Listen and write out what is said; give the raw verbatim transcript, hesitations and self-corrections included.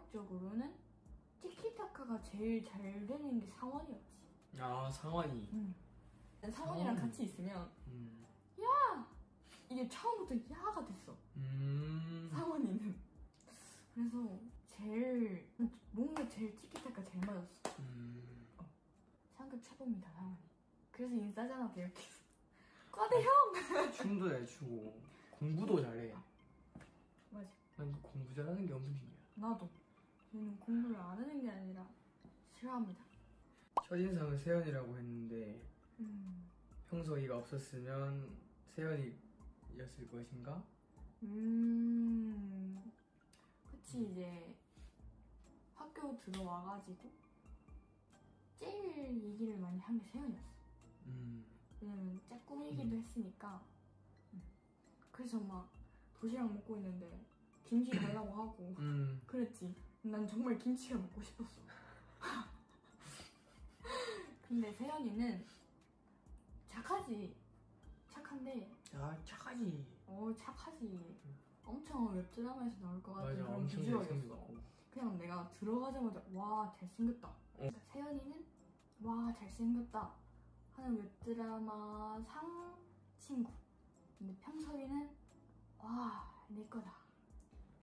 성격적으로는 티키타카가 제일 잘 되는 게 상원이었지. 아, 상원이. 응. 상원이랑 상원. 같이 있으면 음. 야! 이게 처음부터 야가 됐어. 음. 상원이는. 그래서 제일 뭔가 제일 티키타카 제일 맞았어. 음. 어. 상급 최고입니다, 상원이. 그래서 인싸잖아, 이렇게. 과대 형! 춤도 잘 추고 공부도 잘해. 맞아. 난 공부 잘하는 게 엄청 신기해. 나도. 저는 공부를 안 하는 게 아니라 싫어합니다. 첫인상은 세연이라고 했는데 음. 평소이가 없었으면 세연이였을 것인가? 음. 그치, 이제 학교 들어와가지고 제일 얘기를 많이 한 게 세연이었어. 음. 왜냐면 짝꿍이기도 음. 했으니까. 음. 그래서 막 도시락 먹고 있는데 김치 달라고 하고 음. 그랬지. 난 정말 김치가 먹고 싶었어. 근데 세연이는 착하지. 착한데 야, 착하지. 어 착하지. 엄청 웹드라마에서 나올 것 같은 맞아, 그런 엄청 비주얼이었어. 잘생겼고. 그냥 내가 들어가자마자 와 잘생겼다. 그러니까 세연이는 와 잘생겼다 하는 웹드라마 상 친구. 근데 평소에는 와 내 거다.